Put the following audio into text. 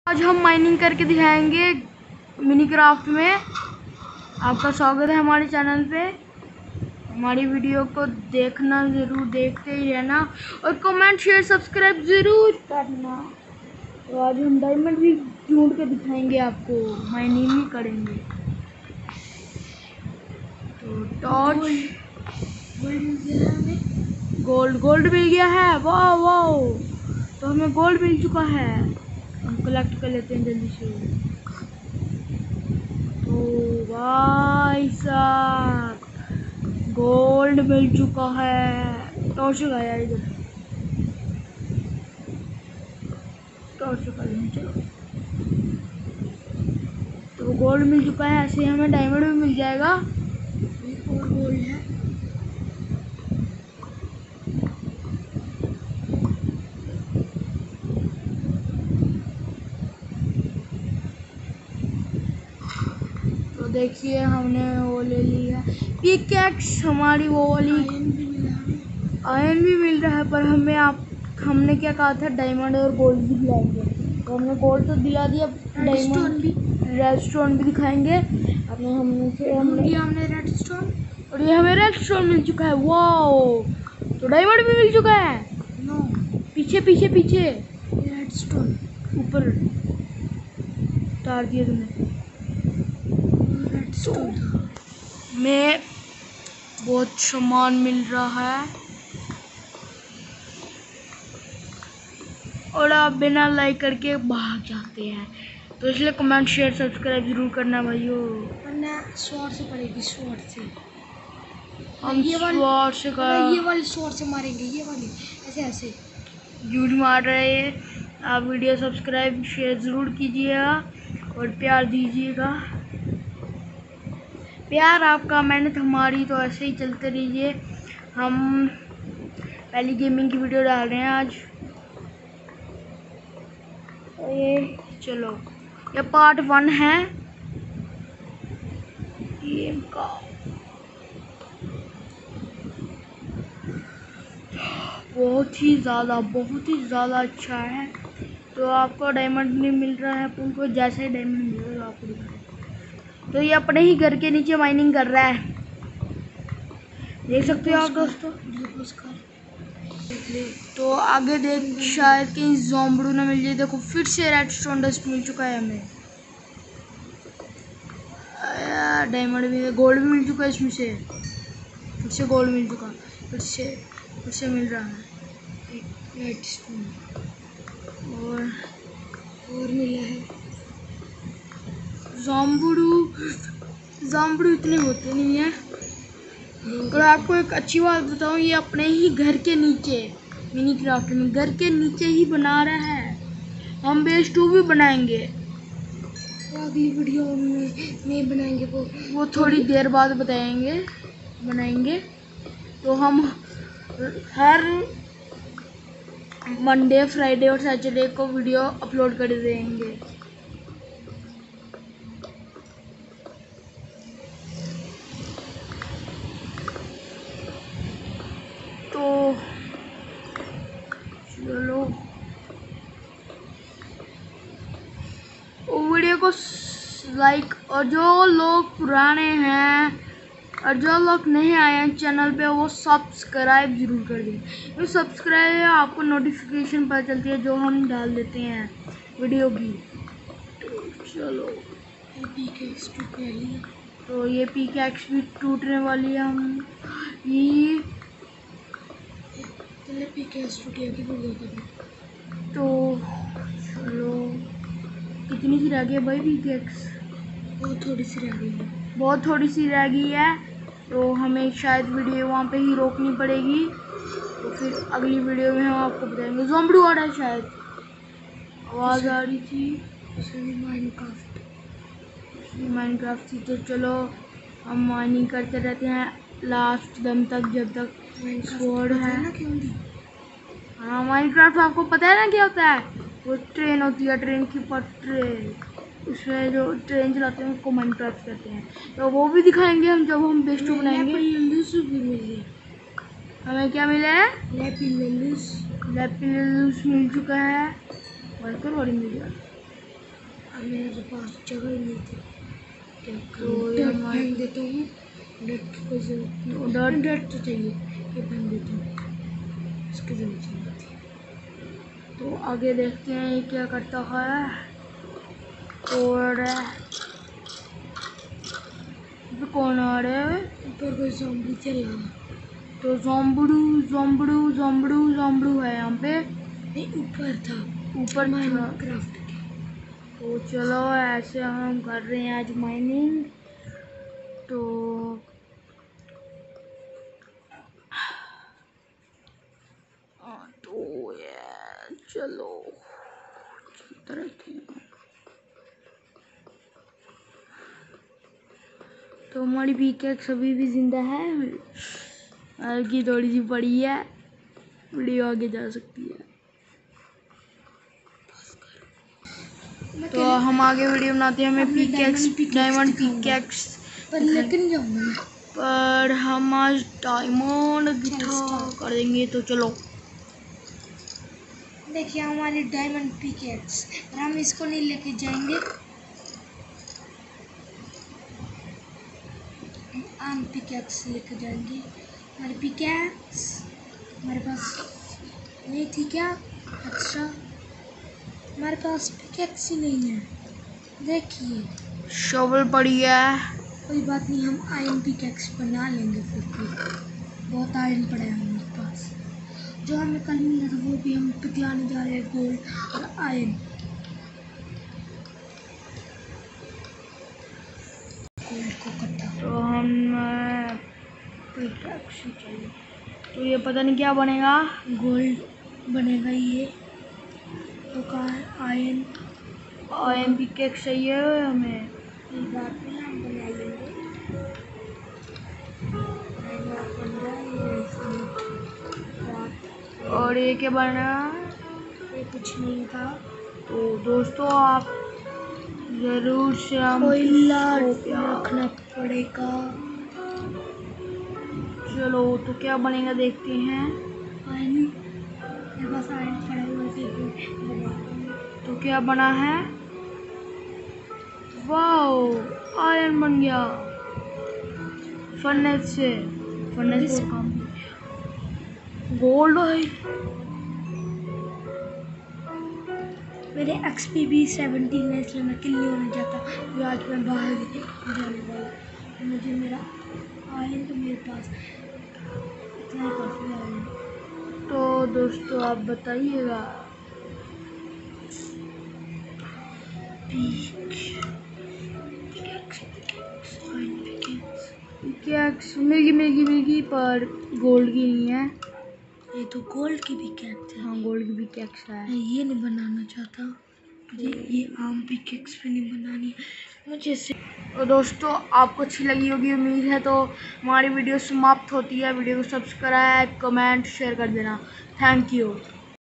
आज हम माइनिंग करके दिखाएंगे मिनी क्राफ्ट में। आपका स्वागत है हमारे चैनल पे। हमारी वीडियो को देखना ज़रूर, देखते ही रहना और कमेंट शेयर सब्सक्राइब ज़रूर करना। तो आज हम डायमंड भी ढूंढ के दिखाएंगे आपको, माइनिंग भी करेंगे। तो टॉर्च गोल्ड मिल गया है। वाह वाह, तो हमें गोल्ड मिल चुका है। हम कलेक्ट कर लेते हैं जल्दी से। तो भाई साहब गोल्ड मिल चुका है। टॉर्च लगाया इधर, टॉर्च लगा लेंगे। चलो, तो गोल्ड मिल चुका है। ऐसे हमें डायमंड भी मिल जाएगा। और गोल्ड है। तो देखिए हमने वो ले लिया पिकैक्स, हमारी वो वाली। आयरन भी मिल रहा है, पर हमने क्या कहा था, डायमंड और गोल्ड भी दिलाएंगे। तो हमने गोल्ड तो दिला दिया, डायमंड भी, रेडस्टोन भी दिखाएंगे। हमने रेडस्टोन, और ये हमें रेडस्टोन मिल चुका है। वाओ, तो डायमंड भी मिल चुका है। नो, पीछे पीछे पीछे रेडस्टोन ऊपर उतार दिया तुमने। रेडस्टोन में बहुत सामान मिल रहा है और आप बिना लाइक करके भाग जाते हैं। तो इसलिए कमेंट शेयर सब्सक्राइब जरूर करना भाइयों। वरना स्वॉर्ड से पड़ेगी, स्वॉर्ड से हम स्वॉर्ड से ये वाली स्वॉर्ड से मारेंगे। ये वाली ऐसे ऐसे झूठ मार रहे हैं। आप वीडियो सब्सक्राइब शेयर ज़रूर कीजिएगा और प्यार दीजिएगा। प्यार आपका, मेहनत हमारी, तो ऐसे ही चलते रहिए। हम पहली गेमिंग की वीडियो डाल रहे हैं आज। ये चलो, ये पार्ट 1 है गेम का। बहुत ही ज़्यादा अच्छा है। तो आपको डायमंड नहीं मिल रहा है, उनको जैसे ही डायमंड मिलेगा आपको दिखाएं। तो ये अपने ही घर के नीचे माइनिंग कर रहा है, देख सकते हो आप दोस्तों। तो आगे देख, शायद कहीं ज़ोम्बडू ना मिल जाए। देखो फिर से रेडस्टोन डस्ट मिल चुका है हमें। डायमंड भी, गोल्ड भी मिल चुका है इसमें से। फिर से गोल्ड मिल चुका, फिर से मिल रहा है रेडस्टोन। और मिला है ज़ोम्बडू इतने होते नहीं है। और आपको एक अच्छी बात बताऊं, ये अपने ही घर के नीचे मिनी क्राफ्ट में घर के नीचे ही बना रहा है। हम बेस 2 भी बनाएंगे, अगली वीडियो में बनाएंगे। वो थोड़ी देर बाद बनाएंगे। तो हम हर मंडे, फ्राइडे और सैटरडे को वीडियो अपलोड कर देंगे। तो चलो, वीडियो को लाइक, और जो लोग पुराने हैं और जो लोग नहीं आए हैं चैनल पे, वो सब्सक्राइब जरूर कर दें। तो सब्सक्राइब आपको नोटिफिकेशन पता चलती है जो हम डाल देते हैं वीडियो की। तो चलो, तो ये पिकैक्स भी टूटने वाली है। हम ये पिकैक्स टूट गया। तो चलो, कितनी सी रह गई है भाई पिकैक्स? बहुत थोड़ी सी रह गई है। तो हमें शायद वीडियो वहाँ पे ही रोकनी पड़ेगी। तो फिर अगली वीडियो में हम आपको बताएंगे। ज़ोम्बडू आ रहा है शायद, आवाज़ आ रही थी। माइनक्राफ्ट थी। तो चलो, हम माइनिंग करते रहते हैं लास्ट दम तक, जब तक स्वॉर्ड है। हाँ, माइनक्राफ्ट आपको पता है ना क्या होता है? वो ट्रेन होती है, ट्रेन की पटरी, उसमें जो ट्रेन चलाते हैं उसको माइनक्राफ्ट कहते हैं। तो वो भी दिखाएंगे हम जब हम बेस 2 बनाएंगे। हमें क्या मिला है? लेपिलुस मिल चुका है। वर्कर बड़ी मिल गया। पास जगह ही नहीं थी। तो ये फेंक देता हूँ, डट की कोई जरूरत नहीं, डट तो चाहिए, ये फेंक देता हूँ, इसकी जरूरत नहीं होती। तो आगे देखते हैं ये क्या करता है। और कौन आ रहा है? ऊपर कोई ज़ॉम्बी चल रहा है। तो ज़ॉम्बड़ू है यहाँ पे। नहीं, ऊपर था, ऊपर माइनक्राफ्ट के। तो चलो ऐसे हम कर रहे हैं आज माइनिंग। तो ये चलो चलते रहते हैं। तो हमारी पिकैक्स अभी भी जिंदा है, हल्की थोड़ी सी पड़ी है, वीडियो आगे जा सकती है। तो हम आगे वीडियो बनाते हैं, हमें पिकैक्स, डायमंड पिकैक्स पर लेकिन जाऊंगा, पर हम आज डायमंड दिखा कर देंगे। तो चलो देखिए हमारी डायमंड पिकैक्स, और हम इसको नहीं लेके जाएंगे, आम पिकैक्स लेके जाएंगे। हमारी पिकैक्स हमारे पास नहीं थी क्या? अच्छा, हमारे पास पिकैक्स ही नहीं है। देखिए शॉवल पड़ी है। कोई बात नहीं, हम आयरन पिकैक्स बना लेंगे फिर भी, बहुत आयरन पड़ा है हमारे पास। जो हमें कल मिला था वो भी हम पिघलाने जा रहे हैं, गोल्ड और आयरन। गोल्ड को इकट्ठा, तो हम पिकैक्स चाहिए, तो ये पता नहीं क्या बनेगा, गोल्ड बनेगा ये तो। कहाँ है आयरन? आयरन पिकैक्स चाहिए हमें। कोई बात नहीं, हम बना लेंगे। और ये क्या बना? ये कुछ नहीं था। तो दोस्तों आप जरूर से हम कोयला रखना पड़ेगा। चलो तो क्या बनेगा देखते हैं। आयरन, मेरे पास आयरन पड़ा हुआ है, तो क्या बना है? वाओ, आयरन बन गया फर्नेस से। फर्नेस को काम गोल्ड है। मेरे एक्सपी भी 17 है, इसलिए मैं किल नहीं होना चाहता, क्योंकि आज मैं बाहर जाने वाला। तो मुझे मेरा आयरन तो मेरे पास इतना ही काफ़ी आयरन। तो दोस्तों आप बताइएगा। पिकैक्स मिलेगी पर गोल्ड की नहीं है। ये तो गोल्ड की पिकैक्स है। हाँ गोल्ड की पिकैक्स है। मैं ये नहीं बनाना चाहता, मुझे ये आम पिकैक्स भी नहीं बनानी मुझे से। तो दोस्तों आपको अच्छी लगी होगी उम्मीद है। तो हमारी वीडियो समाप्त होती है। वीडियो को सब्सक्राइब, कमेंट, शेयर कर देना। Thank you.